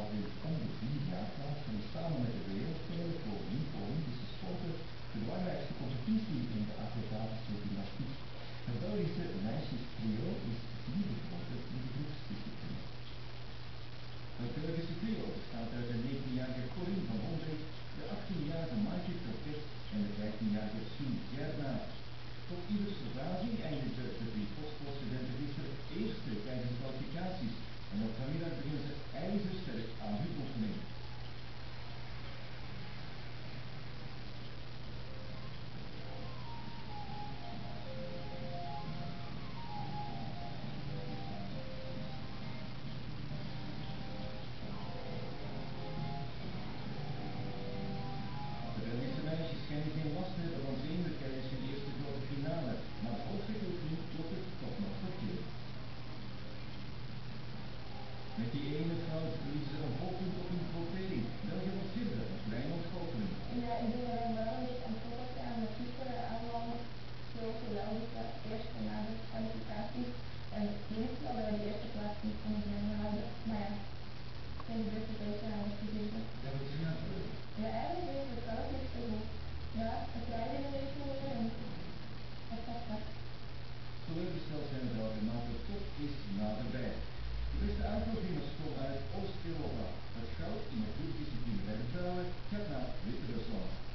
in om de 4 jaar plaatsvinden samen met de wereldspelen voor niet-Olympische sporten de belangrijkste competitie in de acrobatische gymnastiek. Het Belgische meisjestrio is vierde geworden in de groepsdiscipline. Het Belgische trio bestaat uit de 19-jarige Corinne van Ombeek, de 18-jarige Maaike Kroket en de 15-jarige Sien Gernaert. Tot ieders verbazing eindigde de 3 poststudenten gisteren eerste tijdens de kwalificaties en op vanmiddag beginnen ze ijzersterk aan hun oefening. De Belgische meisjes schijnen geen last te hebben van zenuwen tijdens hun eerste grote finale, maar de hoofdwikkelgroep loopt het toch nog verkeerd. Met die ene fout verliezen ze een hoofdpunt op hun quotering. België wordt vierde, een kleine ontgoocheling. Ja, ik denk dat we wel een beetje aan het focussen zijn op de gisteren aanvallen. Zoals wel de eerste na de kwalificatie. En ik denk wel dat we de eerste plaats niet konden blijven houden. Maar ja, ik ben de beste deze aan het gegeven. Ja, wat is er nou gebeurd? Ja, eigenlijk weet ik het zelf niet zo goed. Ja, het rijden in deze manier en het gaat vast. Teleurgesteld zijn we wel, maar de top is naderbij. De beste uitvoergymnast komt uit Oost-Europa. Het goud in de groepdiscipline bij de vrouwen gaat naar Wit-Rusland.